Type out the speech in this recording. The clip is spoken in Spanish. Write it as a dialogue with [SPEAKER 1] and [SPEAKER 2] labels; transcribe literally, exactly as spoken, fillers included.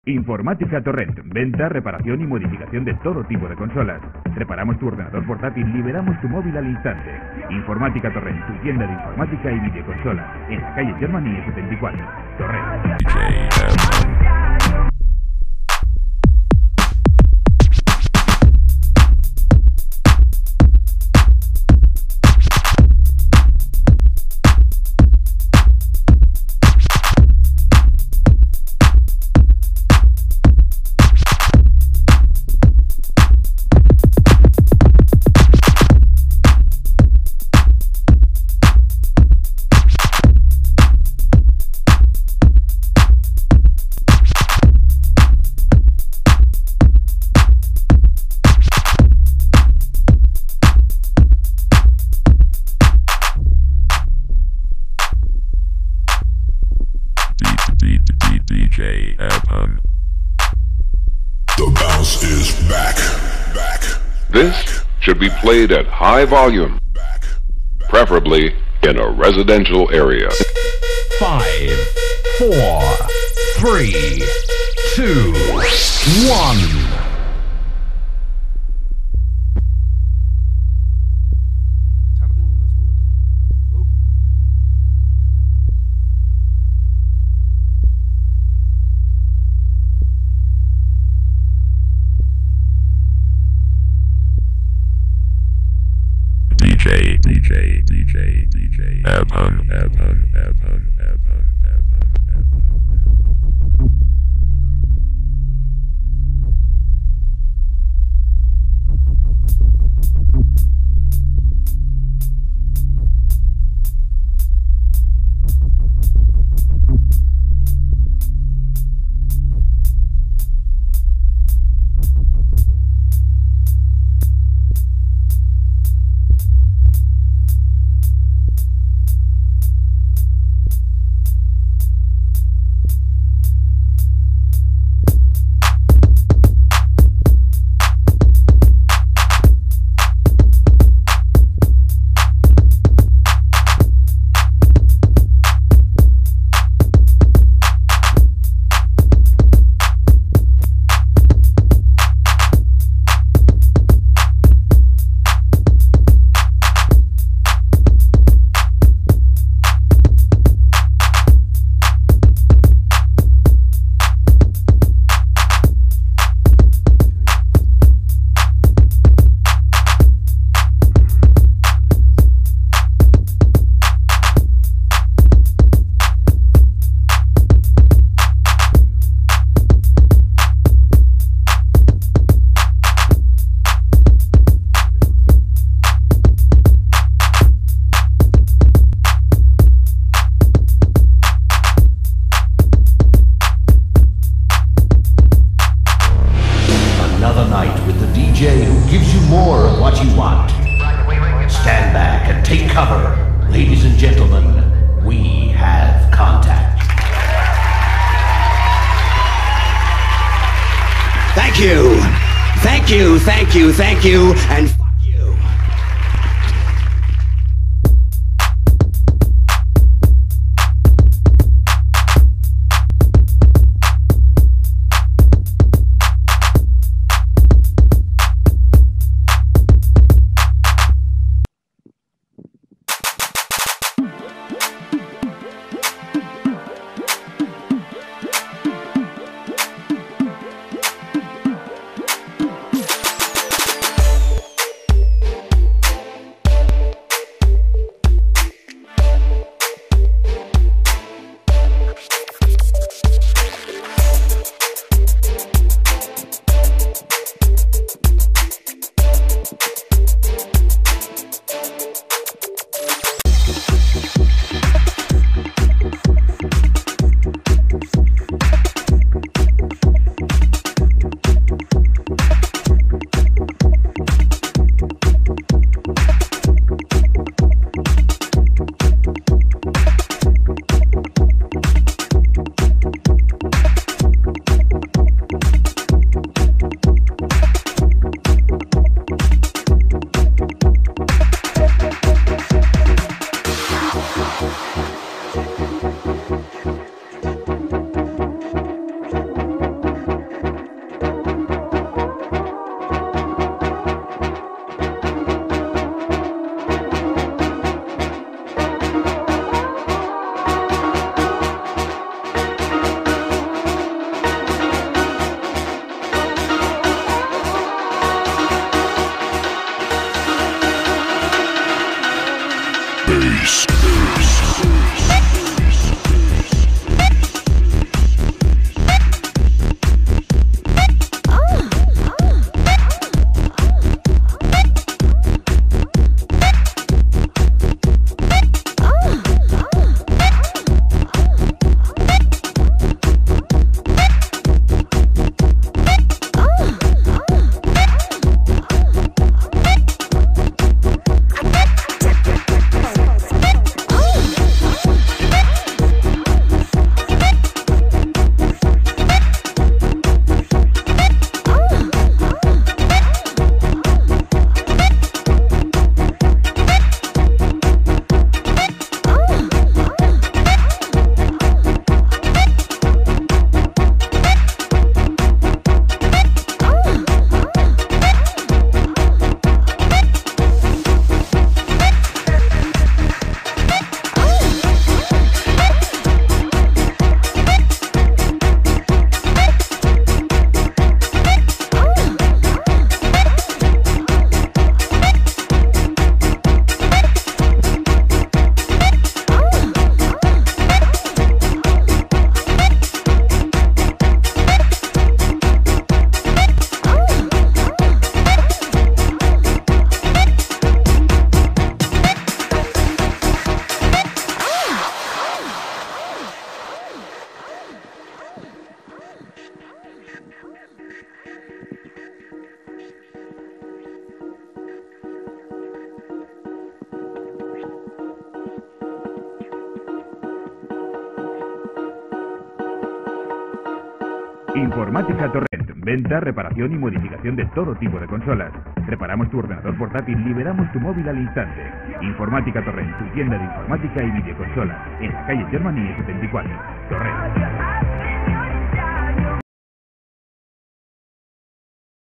[SPEAKER 1] Informática Torrent, venta, reparación y modificación de todo tipo de consolas. Reparamos tu ordenador portátil, liberamos tu móvil al instante. Informática Torrent, tu tienda de informática y videoconsolas, en la calle Germany setenta y cuatro. Torrent.
[SPEAKER 2] D J Evan.
[SPEAKER 3] The bounce is back, back.
[SPEAKER 4] This should be played at high volume, preferably in a residential area.
[SPEAKER 2] Five, four, three, two, one. D J, D J, D J, D J, Evan, Evan, Evan, Evan, Evan, Evan.
[SPEAKER 5] Thank you, thank you, and fuck you.
[SPEAKER 1] Informática Torrent, venta, reparación y modificación de todo tipo de consolas. Reparamos tu ordenador portátil, liberamos tu móvil al instante. Informática Torrent, tu tienda de informática y videoconsolas, en la calle Germany setenta y cuatro. Torrent.